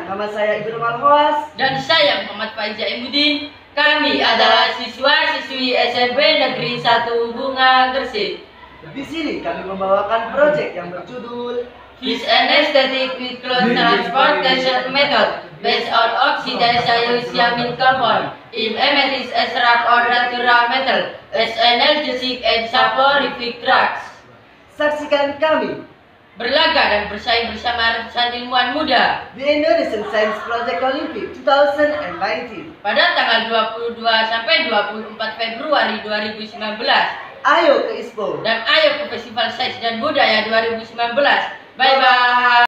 nama saya Ibu Malhoas. Dan saya Muhammad Faiza Imudin. Kami adalah siswa-siswi SMP Negeri 1 Bunga Gresik. Di sini kami membawakan proyek yang berjudul Fish and Aesthetic with Close Transportation Method based on oxidized carbon in amethyst extract or natural metal as analgesic and soporific drugs. Saksikan kami Berlaga dan bersaing bersama ratusan ilmuwan muda di Indonesian Science Project Olympic 2019 pada tanggal 22 sampai 24 Februari 2019. Ayo ke ISPO Dan ayo ke Festival Sains dan Budaya 2019. Bye bye.